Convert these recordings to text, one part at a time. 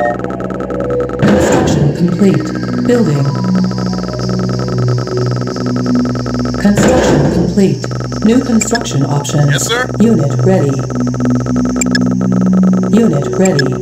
Construction complete. Building. Construction complete. New construction options. Yes, sir. Unit ready. Unit ready.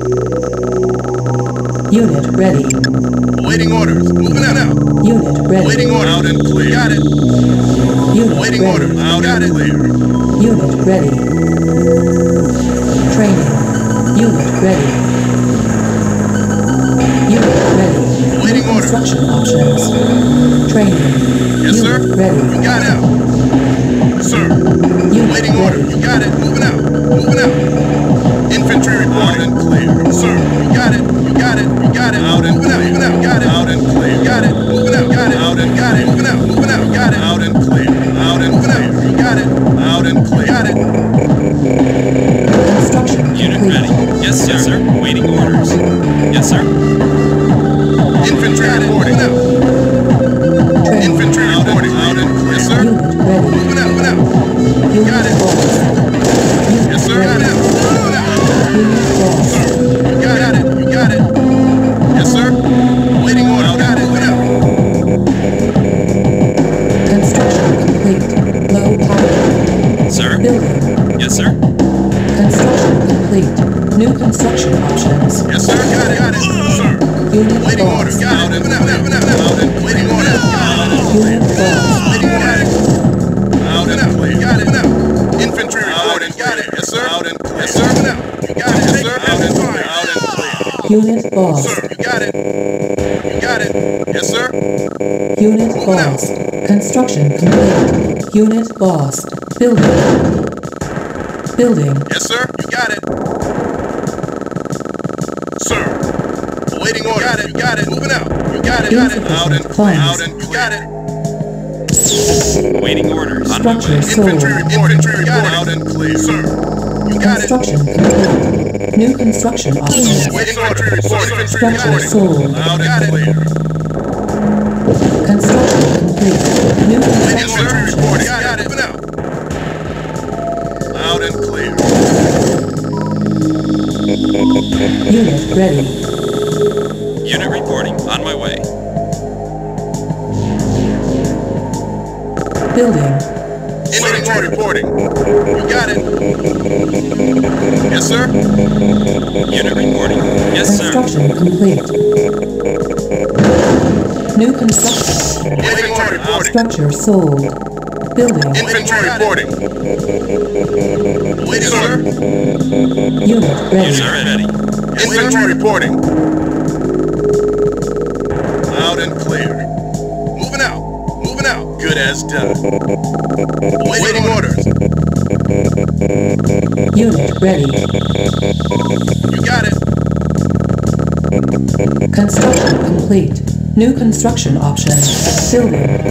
Unit ready. Awaiting orders. Moving out now. Unit ready. Awaiting order. Out and clear. Got it. Unit Awaiting ready. orders. Out and clear. Unit ready. Training. Unit ready. Unit ready. Awaiting New orders. construction options. Training. Yes, Unit sir. ready. You got it. Sir. Unit Awaiting ready. order. You got it. Moving out. Moving out. Infantry report and clear. Sir. You got it. You got it. You got it. Out and moving out. Moving out. Got it. Out and clear. Got it. Moving out. Got it. Out and got it. Moving out. Moving out. Got it. Out and clear. Out and moving out. You got it. Out and clear. Got it. Construction Unit complete. ready. Yes, sir. Waiting orders. Yes, sir. Infantry reporting. Moving out. Training. Infantry reporting. Out and clear. Yes, sir. Unit ready. Moving out. Moving out. Unit Got it. lost. Unit Yes, sir. Got ready. it. Moving out. Unit lost. You got it. You got it. Yes, sir. Waiting order. Got it. Moving out. Construction complete. Low power. Sir. Building. Yes, sir. Construction complete. New construction options. Yes, sir. Got it. Got it. Sir. Unit Waiting order. lost. Got it. Moving out. Moving out. Out and waiting order. Unit lost. Waiting order. Out and out. Got it. Now. Infantry reporting. Got it. Yes, sir. Out and clear. Yes, sir. Now. Got it. Yes, sir. Out and clear. Out and clear. Unit lost. Sir, you got it. You got it. Yes, sir. Unit lost. Construction complete. Unit lost. Building. Building. Yes, sir. You got it. Sir. Awaiting order. Got it. You got it. Moving out. You got it. Got it. Out and clear. Out and you got it. Waiting orders. On my Structure way. sold. Infantry reporting. Out and clear. Sir. You got it. Construction complete. New construction options. Waiting order. Infantry Structure reporting. sold. Out and clear. Construction complete. New construction Infantry reporting. options. Got it. Moving out. Out and clear. Unit ready. Unit reporting. On my way. Building. Infantry reporting. You got it. Yes, sir. Unit reporting. Yes, sir. Construction complete. New construction. Infantry reporting. Structure sold. Building. Infantry reporting. Waiting order. Unit ready. Unit ready. Infantry reporting. Out and clear. Moving out. Moving out. Good as done. Waiting orders. Unit ready. You got it. Construction complete. New construction options. Building.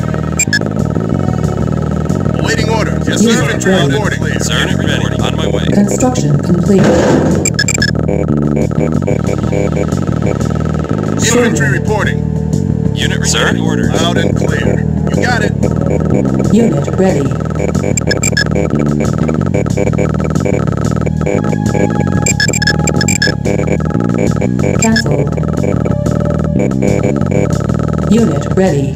Waiting orders. Yes, Unit sir. Infantry ready. reporting. Clear. Sir. Unit ready. On my way. Construction complete. Infantry reporting. Unit reporting. Orders. Out and clear. You got it. Unit ready. Cancelled. Unit ready.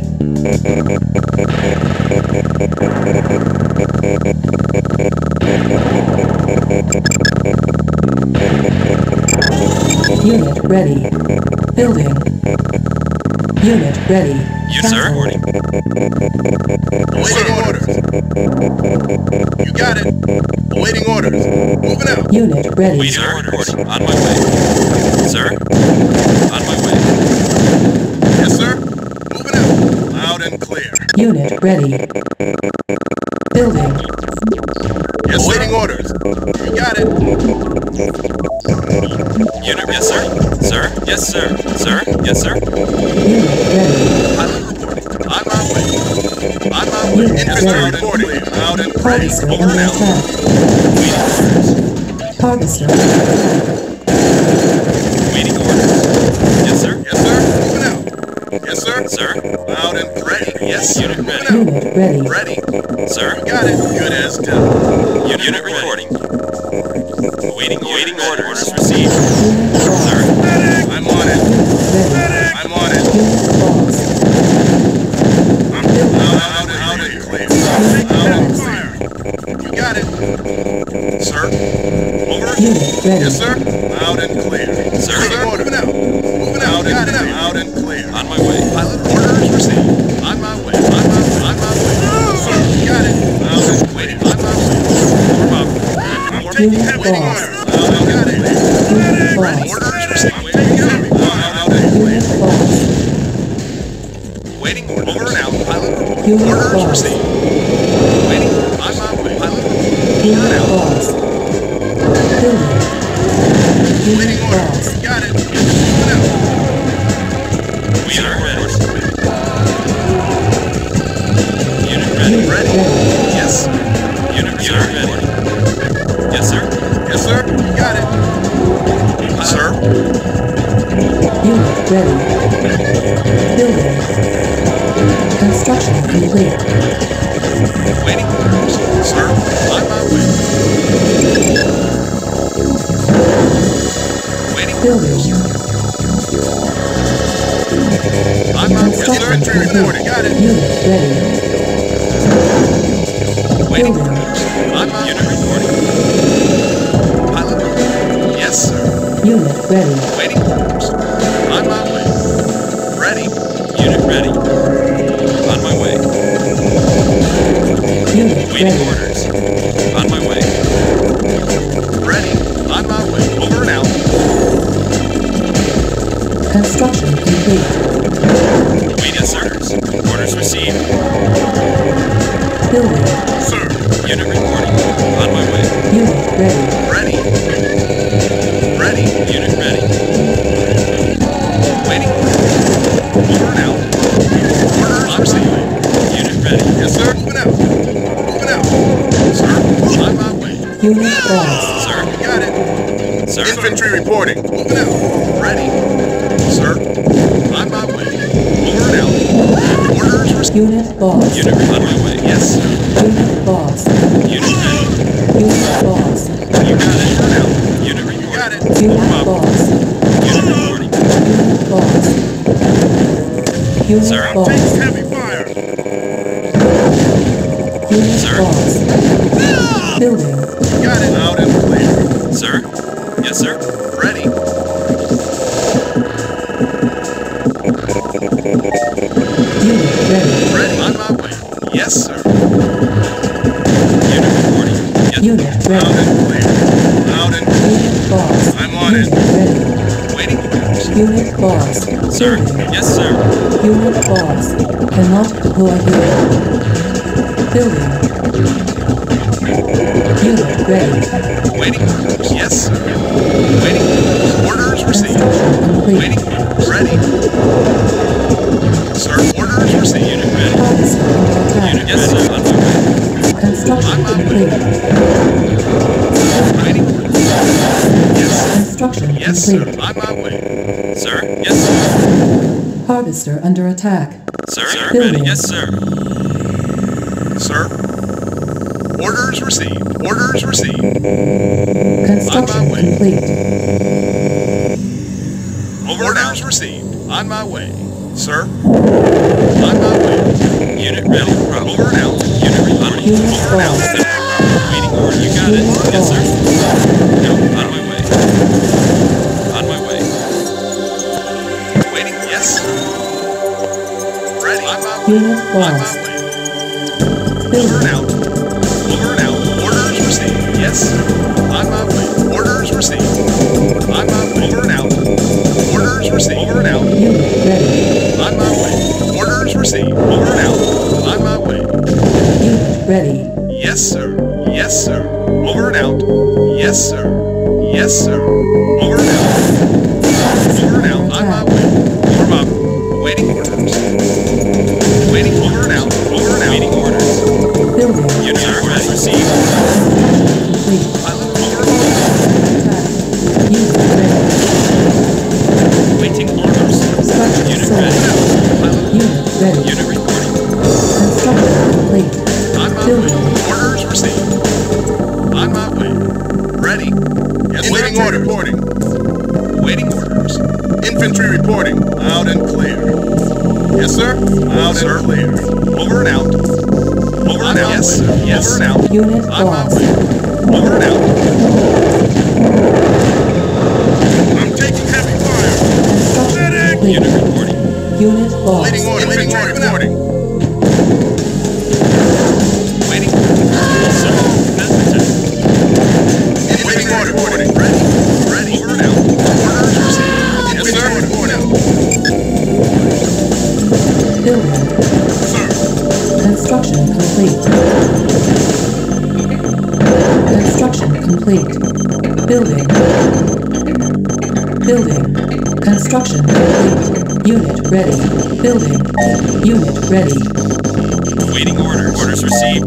Unit ready. Building. Unit ready. Yes, sir. Cancelled. Waiting orders. You got it. Waiting orders. Moving out. Unit ready. Waiting orders. On my way. Sir. On my way. Yes, sir. Moving out. Loud and clear. Unit ready. Building. Yes, waiting orders. You got it. Unit. Yes, sir. Sir. Yes, sir. Sir. Yes, sir. Unit ready. Pilot reporting. On my way. On my way. Unit Infantry ready. reporting. Loud and clear. Harvester Moving under out. attack. Harvester under attack. Waiting orders. Yes, sir. Yes, sir. Moving out. Yes, sir. Sir. Loud and ready. Yes. Unit ready. Unit ready. Ready. Sir. Got it. Good as done. Unit reporting. Waiting orders received. Unit lost. Sir. ready. Yes, sir. Loud and clear. Sir. Moving out. Moving out. Loud and clear. On my way. Pilot orders received. On my way. On my way. On my way. Sir, got it. Loud and clear. On my way. Warm up. I'm taking Unit heavy lost. order. Loud, got it. Unit lost. Orders received. Taking heavy. Loud and clear. Unit lost. Waiting. Over and out. Pilot. Unit Orders lost. received. Waiting. On my way. Pilot. Unit lost. Building. Unit Waiting order. lost. Got it. Moving out. We are ready. Unit Unit ready. Ready. ready. Yes. Unit ready. Yes, sir. Yes, sir. Got it. Sir. Unit ready. Building. Construction complete. Waiting orders. Sir. On my way. Waiting Building. orders. On my way. Construction Infantry complete. reporting. Got it. Unit ready. Waiting Building. orders. On my Unit reporting. pilot. Yes, sir. Unit ready. Waiting orders. On my way. Ready. Unit ready. On my way. Unit Waiting ready. orders. On my way. Ready. On my way. Over and out. Construction complete. Waiting orders. Orders received. Building. Sir. Unit reporting. On my way. Unit ready. Ready. Ready. Unit ready. Waiting orders. Over and out. Orders received. Unit ready. Yes, sir. Moving out. Moving out. Sir. On my way. Unit lost. Sir. Got it. Sir. Infantry reporting. Moving out. Ready. Sir. On my way. Over and out. Orders received. Unit lost. Unit on my way. Yes, sir. Unit lost. Unit ready. Unit lost. You got it. Over and out. Unit reporting. Got it. Unit Warm up. lost. Unit reporting. Unit lost. Unit Sir. lost. Heavy fire. Unit Sir. lost. Building. Got it. Loud and clear. Sir. Yes, sir. Ready. Unit ready. Ready. On my way. Yes, sir. Unit reporting. Yes. Unit Loud ready. and clear. Loud and clear. Unit lost. I'm on Unit it. ready. Waiting orders. Unit lost. Sir. Building. Yes, sir. Unit lost. Cannot deploy here. Building. Unit ready. Waiting orders. Yes, sir. Waiting orders. Orders received. Construction complete. Waiting orders. Ready. Sir, orders received. Unit ready. Harvester under attack. Unit yes, sir. On my way. Construction complete. Waiting orders. Yes. Construction Yes, sir. complete. On my way. Sir. Yes, sir. Harvester under attack. Sir. Building. Ready. Yes, sir. Sir. Orders received. Orders received. Construction way. complete. Orders received. On my way. Sir. On my way. Unit ready. Over and out. Unit reporting. Unit Over and out. lost. Waiting order. You got it. Unit Yes, sir. lost. No. On my way. On my way. Waiting. Yes, sir. Ready. On my way. Unit On my lost. way. Over and Building. out. Over and out. Orders received. Yes, sir. On my way. Orders received. On my way. Over and out. Orders received. Over and out. Unit ready. On my way. Orders received. Over and out. On my way. Unit ready. Yes, sir. Yes, sir. Over and out. Yes, sir. Yes, sir. Over and out. Over and out. On my way. Warm up. Waiting orders. Waiting. Over and out. Over and out. Waiting orders. Building. Unit ready. Received. Complete. Pilot over. Attack. Unit ready. Waiting orders. Structure Unit sold. ready. Pilot Unit ready. Unit reporting. Construction complete. on my way. Building. Orders received. On my way. Ready. Yes, waiting order. Reporting. Waiting orders. Infantry reporting. Loud and clear. Yes, sir. Loud and clear. Over and out. Over and out. Yes, yes. Over and out. Unit On my lost. way. Over and out. I'm taking heavy fire. Construction complete. Unit reporting. Unit lost. Waiting order. Waiting order. Reporting. Waiting. Sir. Waiting order. Reporting. Ready. Ready. Over and out. Orders received. Yes, sir. Reporting. Building. Sir. Construction complete. Construction complete. Building. Building. Construction complete. Unit ready. Building. Unit ready. Waiting orders. Orders received.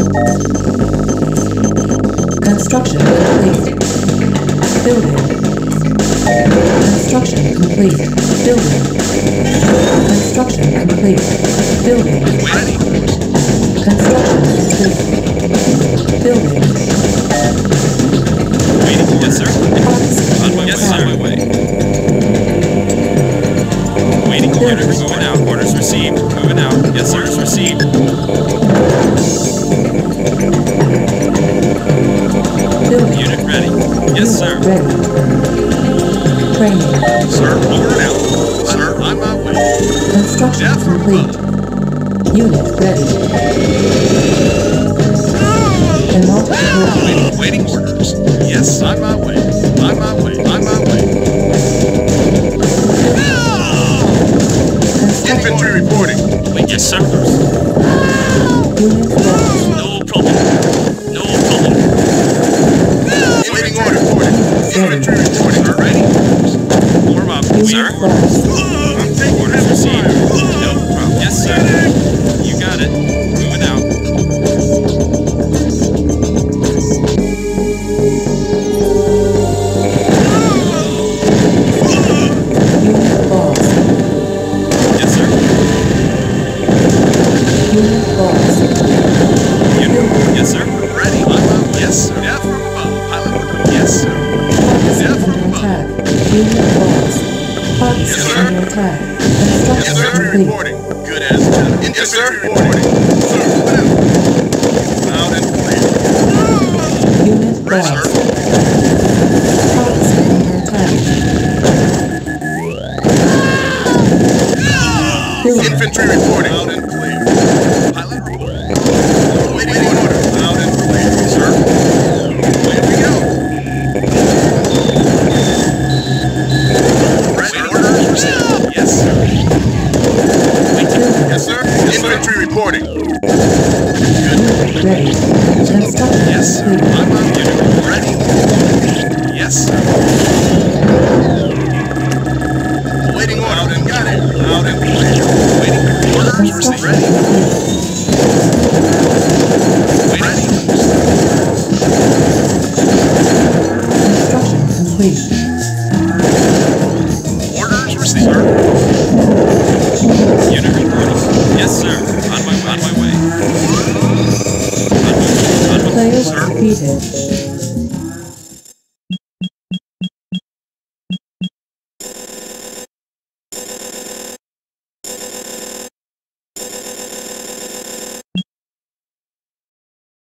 Construction complete. Building. Construction complete. Building. Construction complete. Building. Ready. Construction complete. Building. Waiting. Yes, sir. Parts On my under yes, sir. On my attack. way. Waiting orders. Moving out. Orders received. Moving out. Yes, sir. Orders received. Building. Unit ready. Yes, sir. Ready. Training. Sir, over and out. Sir, on my way. Construction Death from complete. Unit ready. Cannot deploy. Waiting orders. Yes, on my way. On my way. On my way. Construction Infantry reporting. Wait, yes, sir. unit lost. No problem. No problem. Waiting order. Reporting. Infantry reporting. Are ready. Warm up, Unit sir. lost. I'm taking Orders heavy received. fire. No problem. Yes, sir. You got it. Moving out. Unit lost. Yes, sir. Unit lost. Unit. Yes, sir. Ready. On my way. Yes, sir. Death from above. Pilot. Yes, sir. Parts Death from under above. attack. Unit lost. Parts Yes, sir. under attack. Yes, Construction sir. complete. Reporting. Good as done. Yes, sir. Reporting. Sir, what out? Loud and clear. Unit Ready, lost. sir. Parts under attack. Building. Infantry reporting. Loud and clear. Pilot reporting. Waiting order. Loud and clear. Sir. Away we go. Ready. Orders received. Yes, sir. Building. Yes, sir. Infantry reporting. Unit ready. Construction Yes, sir. complete. I'm on unit. Ready. Yes, sir. Waiting order. Loud and got it. Loud and clear. Waiting. Orders received. Construction Ready. complete. Ready. Construction complete. Orders received. Sir. Unit reporting. Yes, sir. On my way. On my way. On my way. Players Sir. defeated.